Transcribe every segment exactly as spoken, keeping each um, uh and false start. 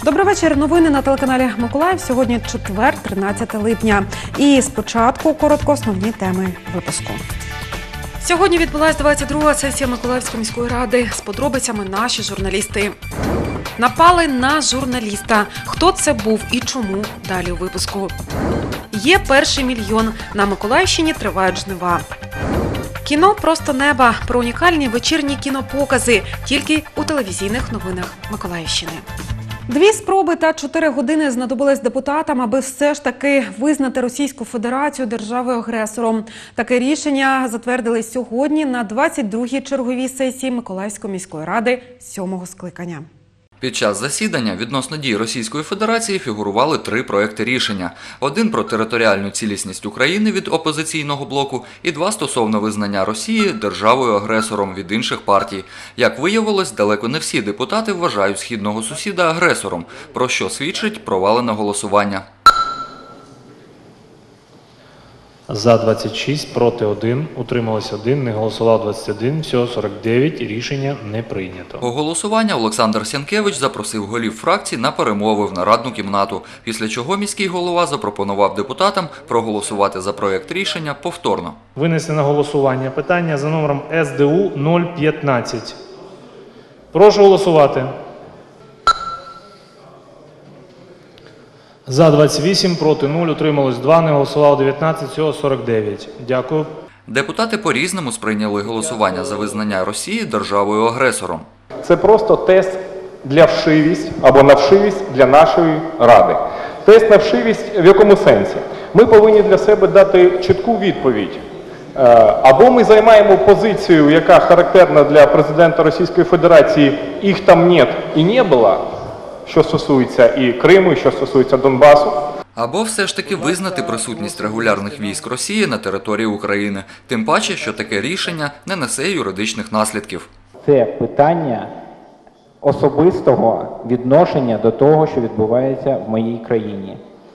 Добрий вечір. Новини на телеканалі Миколаїв. Сьогодні четвер, тринадцяте липня. І спочатку коротко основні теми випуску. Сьогодні відбулася двадцять друга сесія Миколаївської міської ради. З подробицями наші журналісти. Напали на журналіста. Хто це був і чому? Далі у випуску. Є перший мільйон. На Миколаївщині тривають жнива. Кіно «Просто неба» про унікальні вечірні кінопокази тільки у телевізійних новинах Миколаївщини. Дві спроби та чотири години знадобились депутатам, аби все ж таки визнати Російську Федерацію державою-агресором. Таке рішення затвердили сьогодні на двадцять другій черговій сесії Миколаївської міської ради сьомого скликання. Під час засідання відносно дій Російської Федерації фігурували три проекти рішення. Один про територіальну цілісність України від опозиційного блоку і два стосовно визнання Росії державою-агресором від інших партій. Як виявилось, далеко не всі депутати вважають східного сусіда агресором, про що свідчить провалене голосування. За двадцять шість, проти один, утрималось один, не голосував двадцять один, всього сорок дев'ять, рішення не прийнято. По голосуванню Олександр Сянкевич запросив голів фракцій на перемови в нарадну кімнату, після чого міський голова запропонував депутатам проголосувати за проєкт рішення повторно. Винести на голосування питання за номером С Д У нуль п'ятнадцять. Прошу голосувати. За двадцять вісім, проти нуль, утрималось два, не голосувало дев'ятнадцять, всього сорок дев'ять. Дякую. Депутати по-різному сприйняли голосування за визнання Росії державою-агресором. Це просто тест для вшивість або на вшивість для нашої ради. Тест на вшивість в якому сенсі? Ми повинні для себе дати чітку відповідь. Або ми займаємо позицію, яка характерна для президента Російської Федерації, їх там нет і не було, що стосується і Криму, і що стосується Донбасу. Або все ж таки визнати присутність регулярних військ Росії на території України. Тим паче, що таке рішення не несе юридичних наслідків. Це питання особистого відношення до того, що відбувається в моїй країні.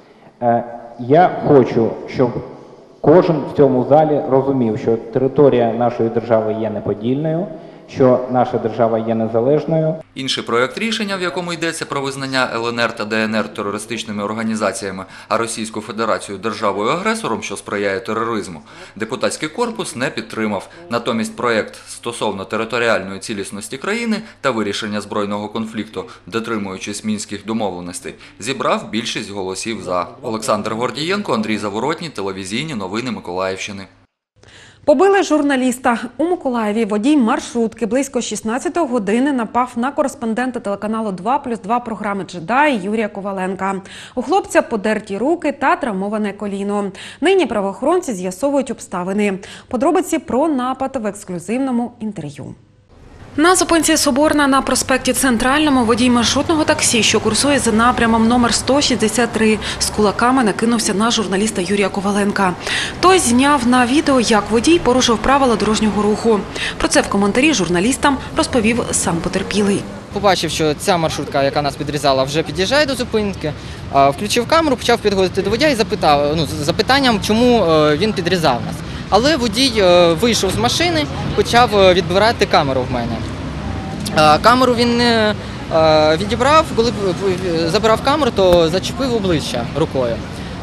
Я хочу, щоб кожен в цьому залі розумів, що територія нашої держави є неподільною, що наша держава є незалежною. Інший проєкт рішення, в якому йдеться про визнання Л Н Р та Д Н Р терористичними організаціями, а Російську Федерацію державою-агресором, що сприяє тероризму, депутатський корпус не підтримав. Натомість проєкт стосовно територіальної цілісності країни та вирішення збройного конфлікту, дотримуючись мінських домовленостей, зібрав більшість голосів «за». Олександр Гордієнко, Андрій Заворотній, телевізійні новини Миколаївщини. Побили журналіста. У Миколаєві водій маршрутки близько шістнадцятої години напав на кореспондента телеканалу два плюс два програми «Джедай» Юрія Коваленка. У хлопця подерті руки та травмоване коліно. Нині правоохоронці з'ясовують обставини. Подробиці про напад в ексклюзивному інтерв'ю. На зупинці Соборна на проспекті Центральному водій маршрутного таксі, що курсує за напрямом номер сто шістдесят три, з кулаками накинувся на журналіста Юрія Коваленка. Той зняв на відео, як водій порушив правила дорожнього руху. Про це в коментарі журналістам розповів сам потерпілий. Побачив, що ця маршрутка, яка нас підрізала, вже під'їжджає до зупинки, включив камеру, почав підходити до водія і запитав, ну, з запитанням, чому він підрізав нас. Але водій вийшов з машини, почав відбирати камеру в мене. Камеру він не відібрав, коли забирав камеру, то зачепив обличчя рукою.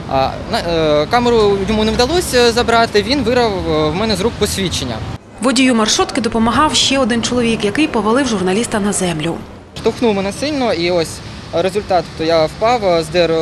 Камеру йому не вдалося забрати, він вирвав в мене з рук посвідчення. Водію маршрутки допомагав ще один чоловік, який повалив журналіста на землю. Штовхнув мене сильно і ось результат, то я впав, здер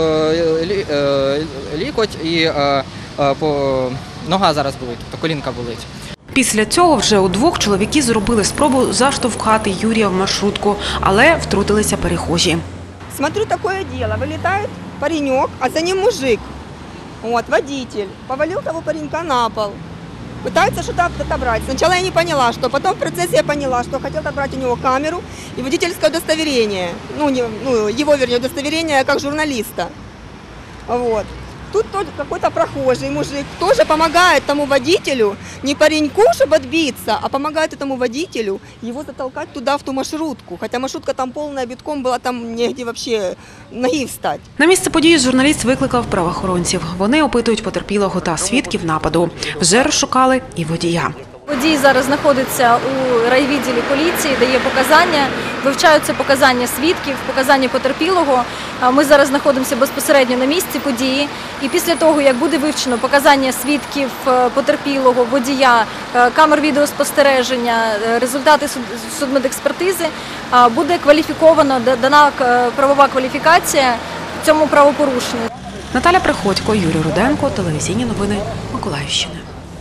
лікоть і нога зараз болить, тобто колінка болить. Після цього вже удвох чоловіки зробили спробу заштовхати Юрія в маршрутку, але втрутилися перехожі. Смотрю, такое дело. Вылетает паренек, а за ним мужик. Вот, водитель. Повалил того паренька на пол. Пытается что-то отобрать. Сначала я не поняла, что. Потом в процессе я поняла, что хотел отобрать у него камеру и водительское удостоверение. Ну, не, ну его, вернее, удостоверение как журналиста. Вот. Тут какой-то прохожий мужик тоже помогает тому водителю, не пареньку, чтобы отбиться, а помогает этому водителю его затолкать туда, в ту маршрутку. Хотя маршрутка там полная, битком была, там негде вообще ноги встать. На місце події журналіст викликав правоохоронців. Вони опитують потерпілого та свідків нападу. Вже розшукали і водія. Водій зараз знаходиться у райвідділі поліції, дає показання, вивчаються показання свідків, показання потерпілого. Ми зараз знаходимося безпосередньо на місці події. І після того, як буде вивчено показання свідків, потерпілого, водія, камер відеоспостереження, результати судмедекспертизи, буде кваліфіковано, дана правова кваліфікація цьому правопорушенню. Наталя Приходько, Юрій Руденко, телевізійні новини Миколаївщини.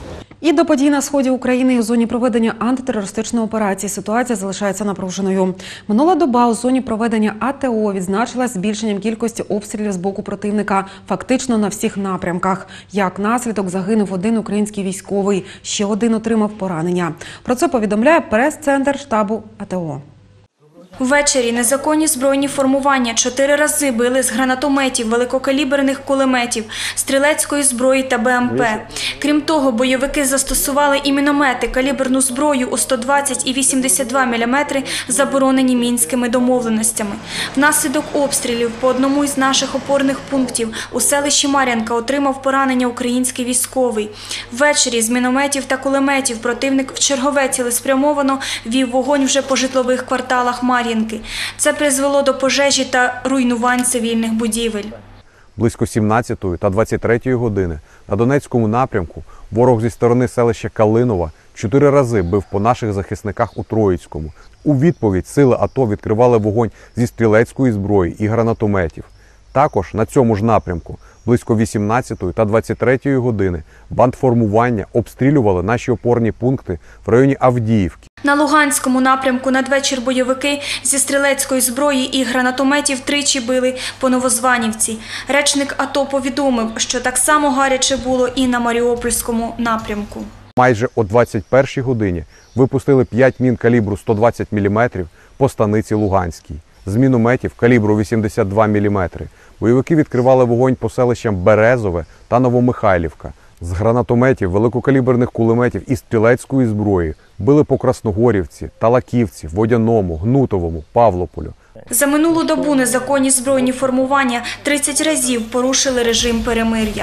І до подій на сході України і у зоні проведення антитерористичної операції ситуація залишається напруженою. Минула доба у зоні проведення А Т О відзначилась збільшенням кількості обстрілів з боку противника фактично на всіх напрямках. Як наслідок загинув один український військовий, ще один отримав поранення. Про це повідомляє прес-центр штабу А Т О. Ввечері незаконні збройні формування чотири рази били з гранатометів, великокаліберних кулеметів, стрілецької зброї та Б М Пе. Крім того, бойовики застосували і міномети, каліберну зброю у сто двадцять і вісімдесят два міліметри, заборонені мінськими домовленостями. Внаслідок обстрілів по одному із наших опорних пунктів у селищі Мар'янка отримав поранення український військовий. Ввечері з мінометів та кулеметів противник вчергове цілеспрямовано вів вогонь вже по житлових кварталах Мар'янки. Це призвело до пожежі та руйнувань цивільних будівель. Близько сімнадцятої та двадцять третьої години на Донецькому напрямку ворог зі сторони селища Калинова чотири рази бив по наших захисниках у Троїцькому. У відповідь сили А Т О відкривали вогонь зі стрілецької зброї і гранатометів. Також на цьому ж напрямку близько вісімнадцятої та двадцять третьої години бандформування обстрілювали наші опорні пункти в районі Авдіївки. На Луганському напрямку надвечір бойовики зі стрілецької зброї і гранатометів тричі били по Новозванівці. Речник А Т О повідомив, що так само гаряче було і на Маріупольському напрямку. Майже о двадцять першій годині випустили п'ять мін калібру сто двадцять міліметрів по станиці Луганській. З мінометів калібру вісімдесят два міліметри бойовики відкривали вогонь по селищам Березове та Новомихайлівка. З гранатометів, великокаліберних кулеметів і стрілецької зброї били по Красногорівці, Талаківці, Водяному, Гнутовому, Павлополю. За минулу добу незаконні збройні формування тридцять разів порушили режим перемир'я.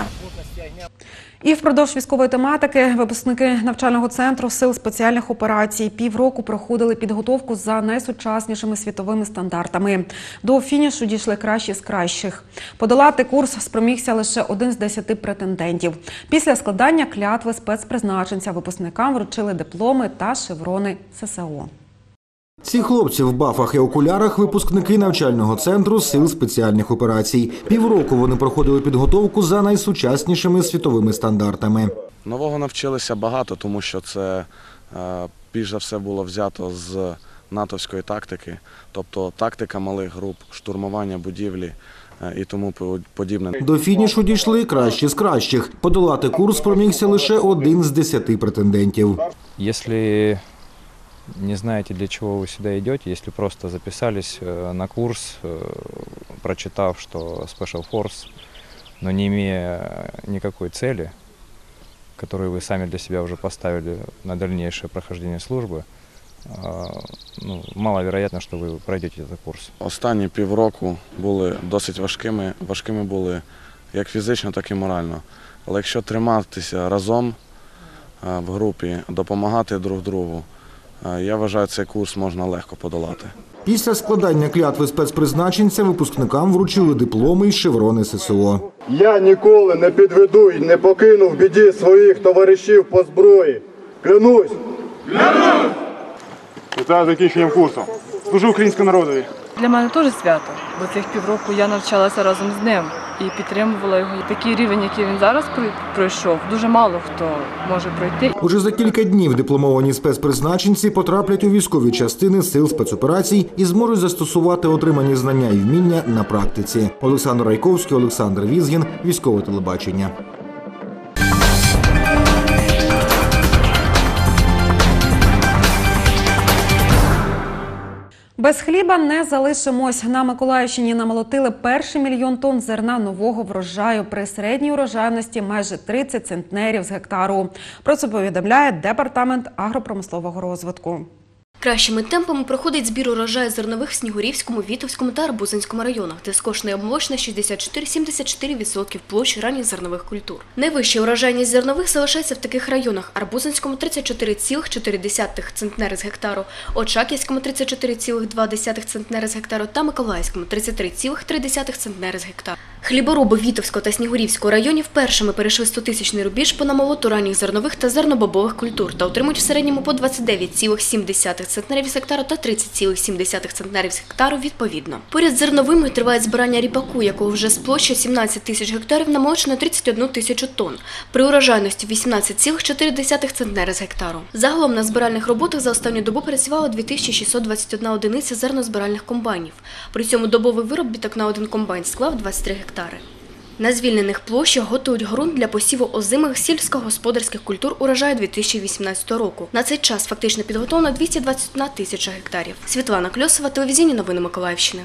І впродовж військової тематики випускники навчального центру Сил спеціальних операцій півроку проходили підготовку за найсучаснішими світовими стандартами. До фінішу дійшли кращі з кращих. Подолати курс спромігся лише один з десяти претендентів. Після складання клятви спецпризначенця випускникам вручили дипломи та шеврони С С О. Ці хлопці в бафах і окулярах – випускники навчального центру Сил спеціальних операцій. Півроку вони проходили підготовку за найсучаснішими світовими стандартами. Нового навчилися багато, тому що це більш за все було взято з натовської тактики, тобто тактика малих груп, штурмування будівлі і тому подібне. До фінішу дійшли кращі з кращих. Подолати курс спромігся лише один з десяти претендентів. Якщо не знаете, для чего вы сюда идете, если просто записались на курс, прочитав, что Special Force, но не имея никакой цели, которую вы сами для себя уже поставили на дальнейшее прохождение службы, ну, маловероятно, що ви пройдете цей курс. Останні півроку були досить важкими, важкими були як фізично, так і морально. Але якщо триматися разом в групі, допомагати друг другу, я вважаю, цей курс можна легко подолати. Після складання клятви спецпризначенця випускникам вручили дипломи і шеврони С С О. Я ніколи не підведу й не покину в біді своїх товаришів по зброї. Клянусь! Клянусь! Вітаю з закінченням курсу. Служу українському народові. Для мене теж свято, бо цих півроку я навчалася разом з ним і підтримувала його. Такий рівень, який він зараз пройшов, дуже мало хто може пройти. Уже за кілька днів дипломовані спецпризначенці потраплять у військові частини Сил спецоперацій і зможуть застосувати отримані знання і вміння на практиці. Олександр Райковський, Олександр Візгін, Військове телебачення. Без хліба не залишимось. На Миколаївщині намолотили перший мільйон тонн зерна нового врожаю при середній урожайності майже тридцять центнерів з гектару. Про це повідомляє Департамент агропромислового розвитку. Кращими темпами проходить збір урожаю зернових в Снігурівському, Вітовському та Арбузинському районах, де скошено і обмолочено шістдесят чотири - сімдесят чотири відсотки площ ранніх зернових культур. Найвища урожайність зернових залишається в таких районах: Арбузинському – тридцять чотири цілих чотири десятих центнери з гектару, Очаківському – тридцять чотири цілих два десятих центнери з гектару та Миколаївському – тридцять три цілих три десятих центнери з гектару. Хлібороби Вітовського та Снігурівського районів першими перейшли стотисячний рубіж по намолоту ранніх зернових та зернобобових культур та отримують в середньому по двадцять дев'ять цілих сім десятих центнерів з гектару та тридцять цілих сім десятих центнерів з гектару відповідно. Поряд з зерновими триває збирання ріпаку, якого вже з площі сімнадцять тисяч гектарів намолочено тридцять одну тисячу тонн, при урожайності вісімнадцять цілих чотири десятих центнери з гектару. Загалом на збиральних роботах за останню добу працювало дві тисячі шістсот двадцять одна одиниця зернозбиральних комбайнів. При цьому добовий виробіток на один комбайн склав двадцять три гектари. На звільнених площах готують ґрунт для посіву озимих сільськогосподарських культур урожаю дві тисячі вісімнадцятого року. На цей час фактично підготовлено двісті двадцять одна тисяча гектарів. Світлана Кльосова, телевізійні новини Миколаївщини.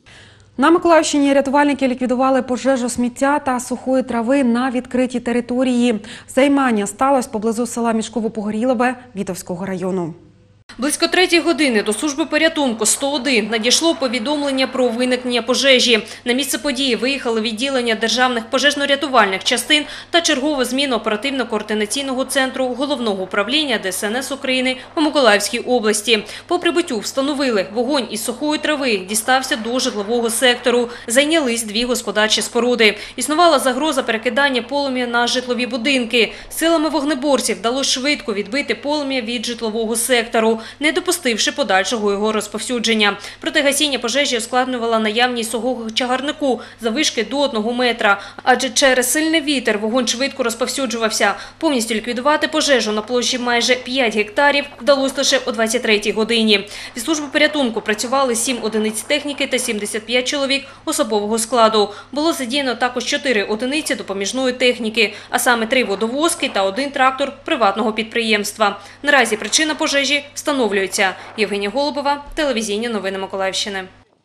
На Миколаївщині рятувальники ліквідували пожежу сміття та сухої трави на відкритій території. Займання сталося поблизу села Мішково-Погорілове Вітовського району. Близько третьої години до служби порятунку сто один надійшло повідомлення про виникнення пожежі. На місце події виїхали відділення державних пожежно-рятувальних частин та чергова зміна оперативно-координаційного центру Головного управління Де Ес Ен Ес України у Миколаївській області. По прибуттю встановили, вогонь із сухої трави дістався до житлового сектору. Зайнялись дві господарчі споруди. Існувала загроза перекидання полум'я на житлові будинки. Силами вогнеборців вдалося швидко відбити полум'я від житлового сектору, не допустивши подальшого його розповсюдження. Проте гасіння пожежі ускладнювала наявність сухого чагарнику заввишки до одного метра, адже через сильний вітер вогонь швидко розповсюджувався. Повністю ліквідувати пожежу на площі майже п'ять гектарів вдалося лише о двадцять третій годині. Від служби порятунку працювали сім одиниць техніки та сімдесят п'ять чоловік особового складу. Було задіяно також чотири одиниці допоміжної техніки, а саме три водовозки та один трактор приватного підприємства. Наразі причина пожежі встановлюється. Євгенія Голубова, телевізійні новини Миколаївщини.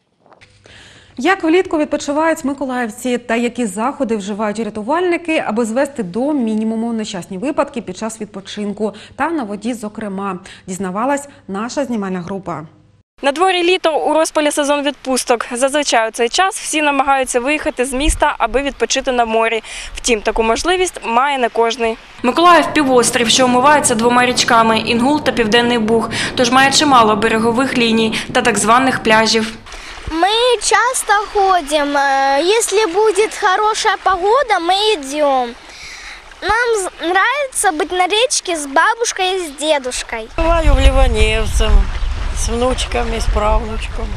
Як влітку відпочивають миколаївці та які заходи вживають рятувальники, аби звести до мінімуму нещасні випадки під час відпочинку та на воді зокрема, дізнавалась наша знімальна група. На дворі літо, у розпалі сезон відпусток. Зазвичай у цей час всі намагаються виїхати з міста, аби відпочити на морі. Втім, таку можливість має не кожний. Миколаїв – півострів, що омивається двома річками – Інгул та Південний Буг, тож має чимало берегових ліній та так званих пляжів. Мы часто ходим. Если будет хорошая погода, мы идем. Нам нравится быть на речке с бабушкой и с дедушкой. Бываю в Ливаневцем с внучками, с правнучком.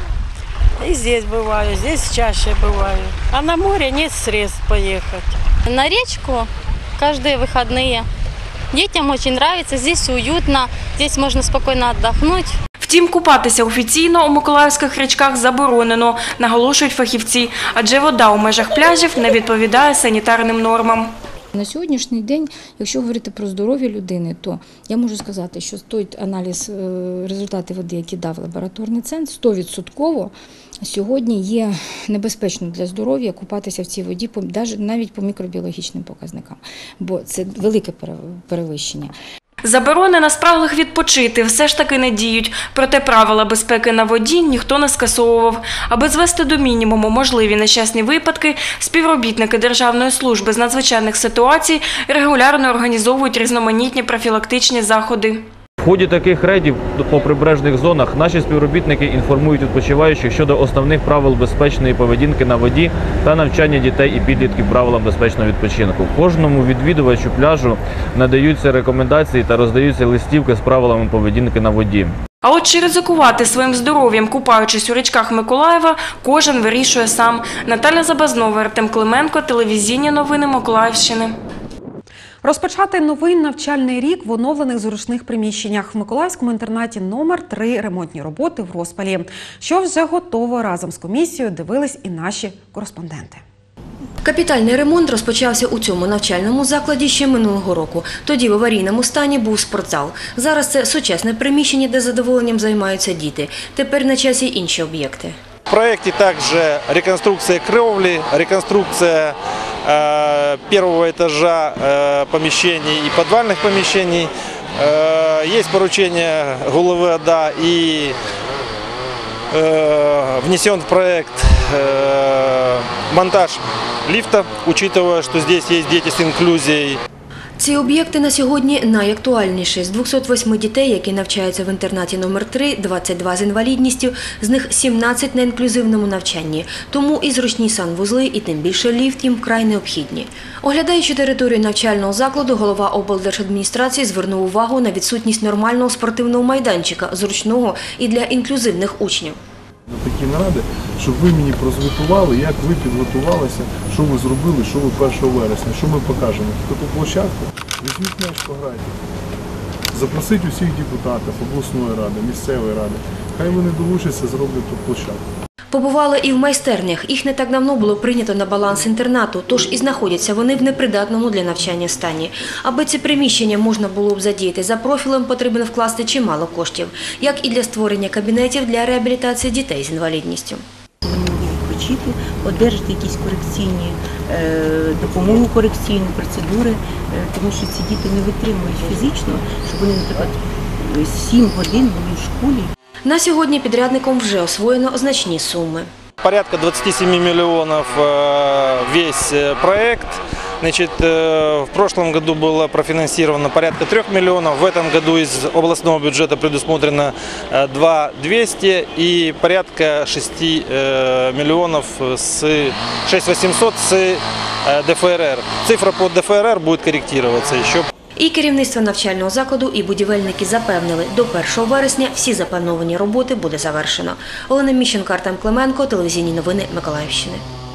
И здесь бываю, здесь чаще бываю. А на море нет средств поехать. На речку каждые выходные. Детям очень нравится, здесь уютно, здесь можно спокойно отдохнуть. Втім, купатися офіційно у миколаївських річках заборонено, наголошують фахівці, адже вода у межах пляжів не відповідає санітарним нормам. На сьогоднішній день, якщо говорити про здоров'я людини, то я можу сказати, що той аналіз результатів води, які дав лабораторний центр, сто відсотків сьогодні є небезпечно для здоров'я купатися в цій воді, навіть по мікробіологічним показникам, бо це велике перевищення. Заборони на спраглих відпочити все ж таки не діють, проте правила безпеки на воді ніхто не скасовував. Аби звести до мінімуму можливі нещасні випадки, співробітники Державної служби з надзвичайних ситуацій регулярно організовують різноманітні профілактичні заходи. В ході таких рейдів по прибережних зонах наші співробітники інформують відпочиваючих щодо основних правил безпечної поведінки на воді та навчання дітей і підлітків правилам безпечного відпочинку. Кожному відвідувачу пляжу надаються рекомендації та роздаються листівки з правилами поведінки на воді. А от чи ризикувати своїм здоров'ям, купаючись у річках Миколаєва, кожен вирішує сам. Наталя Забазнова, Артем Клименко, телевізійні новини Миколаївщини. Розпочати новий навчальний рік в оновлених зручних приміщеннях. В Миколаївському інтернаті номер три ремонтні роботи в розпалі. Що вже готово, разом з комісією дивились і наші кореспонденти. Капітальний ремонт розпочався у цьому навчальному закладі ще минулого року. Тоді в аварійному стані був спортзал. Зараз це сучасне приміщення, де з задоволенням займаються діти. Тепер на часі інші об'єкти. В проекте также реконструкция кровли, реконструкция э, первого этажа э, помещений и подвальных помещений, э, есть поручение головы ОДА и э, внесен в проект э, монтаж лифта, учитывая, что здесь есть дети с инклюзией. Ці об'єкти на сьогодні найактуальніші. З двохсот восьми дітей, які навчаються в інтернаті номер три, двадцять два з інвалідністю, з них сімнадцять на інклюзивному навчанні. Тому і зручні санвузли, і тим більше ліфт їм вкрай необхідні. Оглядаючи територію навчального закладу, голова облдержадміністрації звернув увагу на відсутність нормального спортивного майданчика, зручного і для інклюзивних учнів. Такі наради, щоб ви мені прозвітували, як ви підготувалися, що ви зробили, що ви першого вересня, що ми покажемо. Таку площадку, візьміть м'яч, пограйте. Запросіть усіх депутатів обласної ради, місцевої ради. Хай вони долучаться, зроблять ту площадку. Побували і в майстернях. Їх не так давно було прийнято на баланс інтернату, тож і знаходяться вони в непридатному для навчання стані. Аби ці приміщення можна було б задіяти за профілем, потрібно вкласти чимало коштів, як і для створення кабінетів для реабілітації дітей з інвалідністю. Вони можуть відпочити, одержати якісь корекційні, допомогу корекційні процедури, тому що ці діти не витримують фізично, щоб вони, наприклад, сім годин були в школі. На сьогодні підрядником вже освоєно значні суми. Порядка двадцати семи миллионов весь проект. Значит, в прошлом году было профинансировано порядка трех миллионов, в этом году из областного бюджета предусмотрено два двести и порядка шести миллионов с шесть восемьсот с ДФРР. Цифра по ДФРР будет корректироваться еще. І керівництво навчального закладу, і будівельники запевнили, до першого вересня всі заплановані роботи буде завершено. Олена Міщенко, Артем Клименко, телевізійні новини Миколаївщини.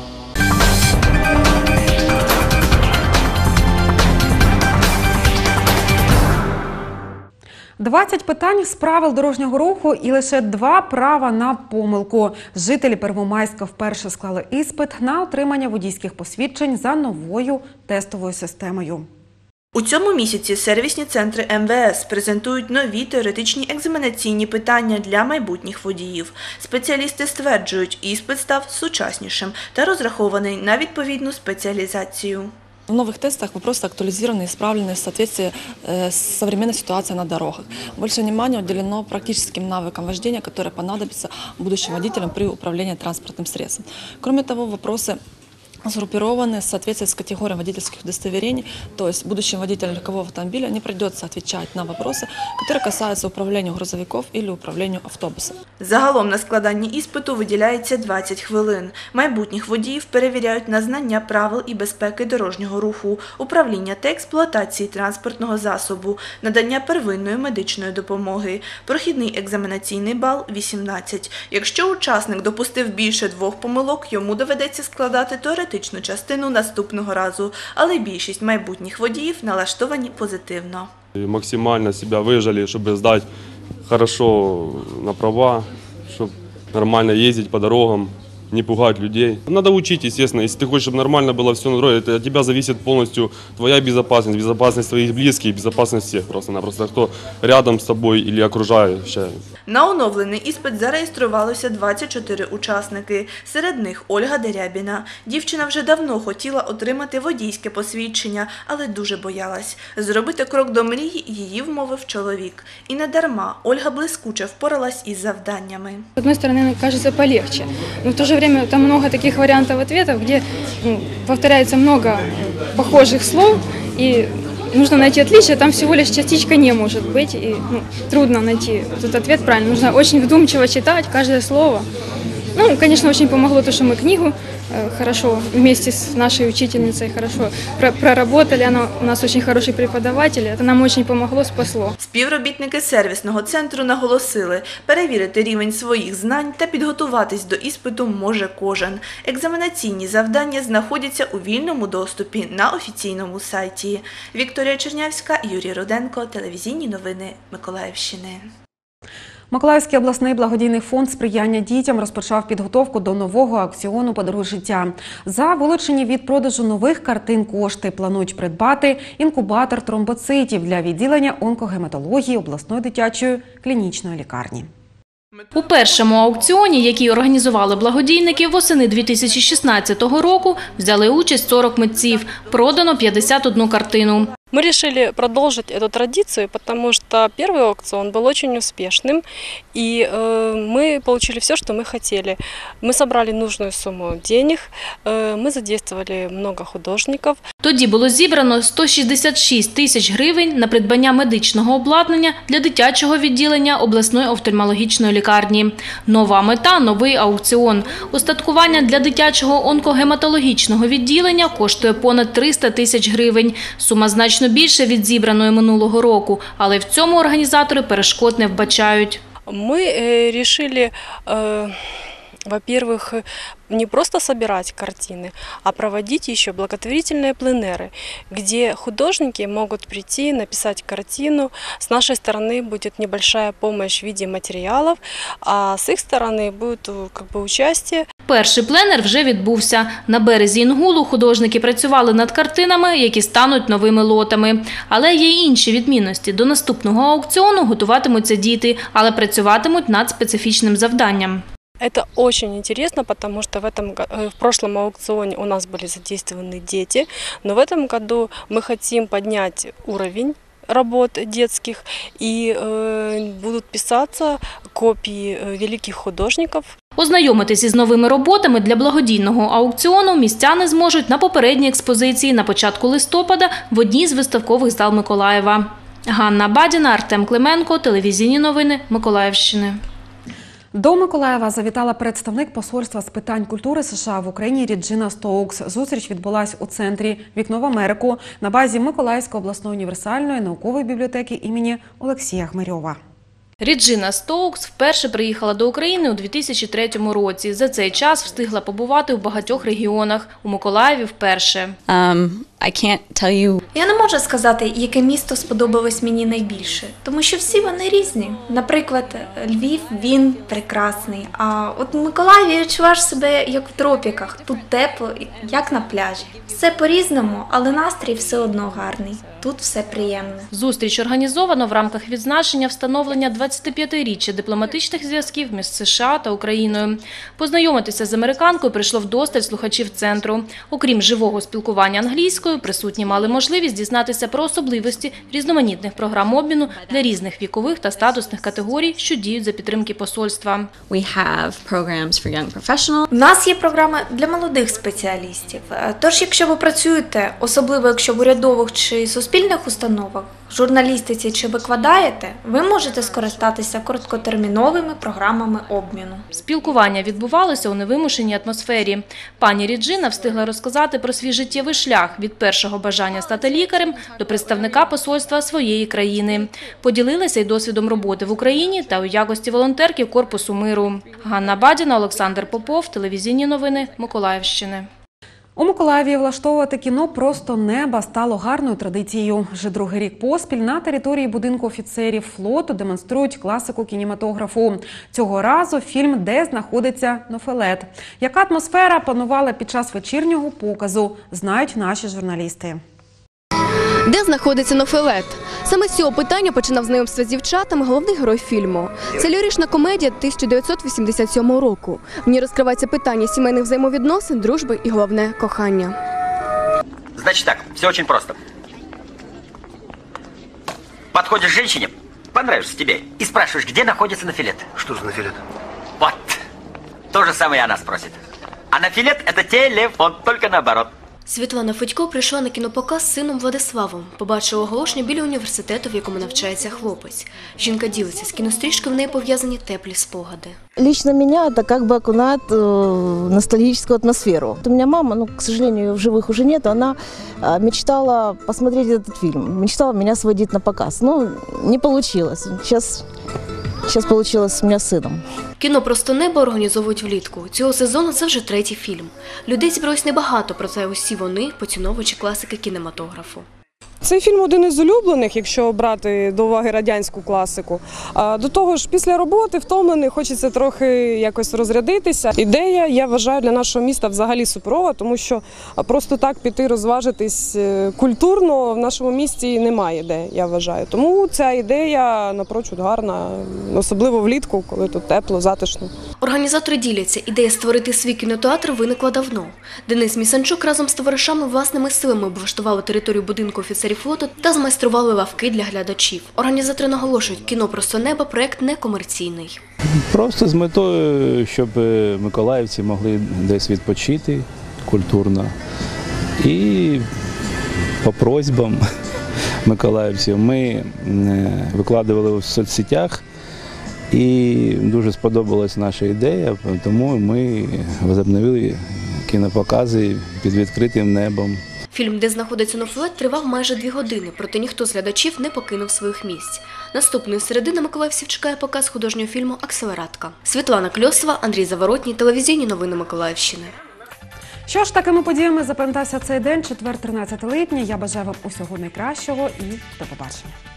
двадцять питань з правил дорожнього руху і лише два права на помилку. Жителі Первомайська вперше склали іспит на отримання водійських посвідчень за новою тестовою системою. У цьому місяці сервісні центри ем ве ес презентують нові теоретичні екзаменаційні питання для майбутніх водіїв. Спеціалісти стверджують, іспит став сучаснішим та розрахований на відповідну спеціалізацію. В новых тестах вопросы актуализированы и исправлены в соответствии с современной ситуацией на дорогах. Больше внимания уделено практическим навыкам вождения, которые понадобятся будущим водителям при управлении транспортным средством. Кроме того, вопросы сгруппированы в соответствии с категорией водительских удостоверений, то есть будущим водителям легкового автомобиля не придется отвечать на вопросы, которые касаются управления грузовиков или управления автобусом. Загалом на складанні іспиту виділяється двадцять хвилин. Майбутніх водіїв перевіряють на знання правил і безпеки дорожнього руху, управління та експлуатації транспортного засобу, надання первинної медичної допомоги. Прохідний екзаменаційний бал – вісімнадцять. Якщо учасник допустив більше двох помилок, йому доведеться складати теоретичну частину наступного разу, але більшість майбутніх водіїв налаштовані позитивно. Максимально себя выжали, чтобы сдать хорошо на права, чтобы нормально ездить по дорогам, не пугать людей. Надо учить, естественно. Если ты хочешь, чтобы нормально было все на дороге, от тебя зависит полностью твоя безопасность, безопасность твоих близких, безопасность всех просто-напросто, кто рядом с тобой или окружающая. На оновлений іспит зареєструвалося двадцять чотири учасники. Серед них Ольга Дерябіна. Дівчина вже давно хотіла отримати водійське посвідчення, але дуже боялась. Зробити крок до мрії її вмовив чоловік. І не дарма. Ольга блискуче впоралась із завданнями. С одной стороны, кажется, полегче, но в то же время там много таких вариантов ответов, где ну, повторяется много похожих слов, и нужно найти отличие, там всего лишь частичка «не» может быть, и ну, трудно найти этот ответ правильно. Нужно очень вдумчиво читать каждое слово. Ну, конечно, очень помогло то, что мы книгу э, хорошо вместе с нашей учительницей хорошо проработали. Она у нас очень хороший преподаватель, это нам очень помогло, спасло. Співробітники сервісного центру наголосили, перевірити рівень своїх знань та підготуватись до іспиту може кожен. Екзаменаційні завдання знаходяться у вільному доступі на офіційному сайті. Вікторія Чернявська, Юрій Руденко, телевізійні новини Миколаївщини. Миколаївський обласний благодійний фонд сприяння дітям розпочав підготовку до нового аукціону «Подаруй життя». За вилучені від продажу нових картин кошти планують придбати інкубатор тромбоцитів для відділення онкогематології обласної дитячої клінічної лікарні. У першому аукціоні, який організували благодійники, восени дві тисячі шістнадцятого року взяли участь сорок митців. Продано п'ятдесят одну картину. Мы решили продолжить эту традицию, потому что первый аукцион был очень успешным, и э, мы получили все, что мы хотели. Мы собрали нужную сумму денег, э, мы задействовали много художников. Тоді було зібрано сто шістдесят шість тисяч гривень на придбання медичного обладнання для дитячого відділення обласної офтальмологічної лікарні. Нова мета – новий аукціон. Устаткування для дитячого онкогематологічного відділення коштує понад триста тисяч гривень. Сума значно більше від зібраної минулого року, але в цьому організатори перешкод не вбачають. Мы э, решили, э, во-первых, не просто собирать картины, а проводить еще благотворительные пленеры, где художники могут прийти, написать картину. С нашей стороны будет небольшая помощь в виде материалов, а с их стороны будет как бы участие. Перший пленер вже відбувся. На березі Інгулу художники працювали над картинами, які стануть новими лотами. Але є й інші відмінності. До наступного аукціону готуватимуться діти, але працюватимуть над специфічним завданням. Это очень интересно, потому что в, этом, в прошлом аукционе у нас были задействованы дети, но в этом году мы хотим поднять уровень работ детских, и э, будут писаться копии великих художников. Ознайомитися із новими роботами для благодійного аукціону містяни зможуть на попередній експозиції на початку листопада в одній з виставкових зал Миколаєва. Ганна Бадіна, Артем Клименко, телевізійні новини Миколаївщини. До Миколаєва завітала представник посольства з питань культури США в Україні Ріджина Стоукс. Зустріч відбулась у центрі «Вікно в Америку» на базі Миколаївської обласної універсальної наукової бібліотеки імені Олексія Хмельова. Ріджина Стоукс вперше приїхала до України у дві тисячі третьому році. За цей час встигла побувати у багатьох регіонах. У Миколаєві вперше. Um, I can't tell you. Я не можу сказати, яке місто сподобалось мені найбільше, тому що всі вони різні. Наприклад, Львів, він прекрасний, а от у Миколаєві відчуваєш себе як в тропіках. Тут тепло, як на пляжі. Все по-різному, але настрій все одно гарний. Тут все приємне. Зустріч організовано в рамках відзначення встановлення двадцятип'ятиріччя дипломатичних зв'язків між США та Україною. Познайомитися з американкою прийшло вдосталь слухачів центру. Окрім живого спілкування англійською, присутні мали можливість дізнатися про особливості різноманітних програм обміну для різних вікових та статусних категорій, що діють за підтримки посольства. We have programs for young professionals. У нас є програми для молодих спеціалістів. Тож, якщо ви працюєте, особливо якщо в урядових чи суспільних установах, журналістиці чи викладаєте, ви можете скористатися короткотерміновими програмами обміну. Спілкування відбувалося у невимушеній атмосфері. Пані Ріджина встигла розказати про свій життєвий шлях від першого бажання стати лікарем до представника посольства своєї країни. Поділилася й досвідом роботи в Україні та у якості волонтерки Корпусу миру. Ганна Бадіна, Олександр Попов, телевізійні новини Миколаївщини. У Миколаєві влаштовувати кіно «Просто неба» стало гарною традицією. Вже другий рік поспіль на території будинку офіцерів флоту демонструють класику кінематографу. Цього разу фільм «Де знаходиться Нофелет». Яка атмосфера панувала під час вечірнього показу, знають наші журналісти. Де знаходиться Нофелет? Саме з цього питання починав знайомство з дівчатами головний герой фільму. Це лірична комедія тисяча дев'ятсот вісімдесят сьомого року. В ній розкривається питання сімейних взаємовідносин, дружби і головне – кохання. Значит так, все очень просто. Подходишь к женщине, понравишься тебе, и спрашиваешь, где находится Нофелет. Что за Нофелет? Вот. То же самое и она спросит. А Нофелет – это телефон, только наоборот. Світлана Федько прийшла на кінопоказ з сином Владиславом. Побачила оголошення біля університету, в якому навчається хлопець. Жінка ділиться, з кінострічкою в неї пов'язані теплі спогади. Лично меня это как бы окунает в ностальгическую атмосферу. У меня мама, ну, к сожалению, ее в живых уже нет, она мечтала посмотреть этот фильм, мечтала меня сводить на показ. Но не получилось. Сейчас... Зараз вийшло у мене з сином. Кіно «Просто небо» організовують влітку. Цього сезону це вже третій фільм. Людей зібралось небагато, проте усі вони – поціновувачі класики кінематографу. Цей фільм один із улюблених, якщо брати до уваги радянську класику. До того ж, після роботи втомлений, хочеться трохи якось розрядитися. Ідея, я вважаю, для нашого міста взагалі суперова, тому що просто так піти розважитись культурно в нашому місті немає де, я вважаю. Тому ця ідея напрочуд гарна, особливо влітку, коли тут тепло, затишно. Організатори діляться. Ідея створити свій кінотеатр виникла давно. Денис Місанчук разом з товаришами власними силами облаштували територію будинку офіцерів стилі фото та змайстрували лавки для глядачів. Організатори наголошують, кіно «Просто небо» – проект некомерційний. Просто з метою, щоб миколаївці могли десь відпочити культурно. І по просьбам миколаївців ми викладували у соцсетях, і дуже сподобалась наша ідея, тому ми возобновили кінопокази під відкритим небом. Фільм, де знаходиться Нофелет, тривав майже дві години, проте ніхто з глядачів не покинув своїх місць. Наступної середи на миколаївців чекає показ художнього фільму «Акселератка». Світлана Кльосова, Андрій Заворотній, телевізійні новини Миколаївщини. Що ж, такими подіями запам'ятався цей день, четвер, тринадцяте липня. Я бажаю вам усього найкращого і до побачення.